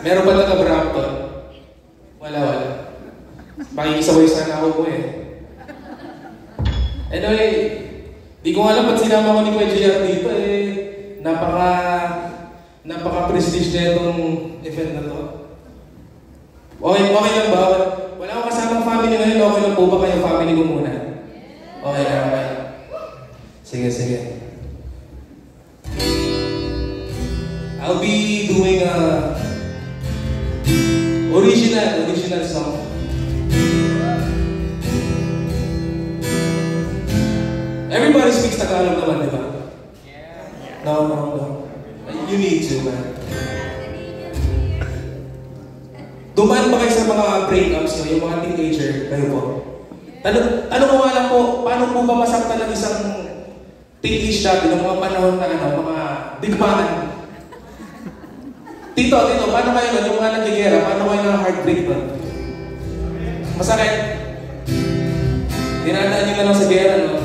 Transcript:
Meron ba taga-Brampton? Wala. Pakikisaway sana ako po eh. Anyway, di ko alam ba't sinama ko ni Kuya JR dito eh. Napaka-prestige na itong event na to. Okay lang ba? Wala akong kasamang family ngayon. Okay lang po ba kayo? Family ko muna. Okay lang. Sige. I'll be doing a original song. Everybody speaks Tagalog naman, di ba? No. You need to, man. Dumaan ba kayo sa mga breakups nyo, yung mga teenager, kayo po? Tanong ko nga lang po, paano po ba masaktan ng isang teenage dati ng mga panahon na mga digmaan? Tito, paano kayo nun? Yung mga nagigera, paano kayo ng heartbreak nun? Masakit. Dinadaan nyo na lang sa gera, no?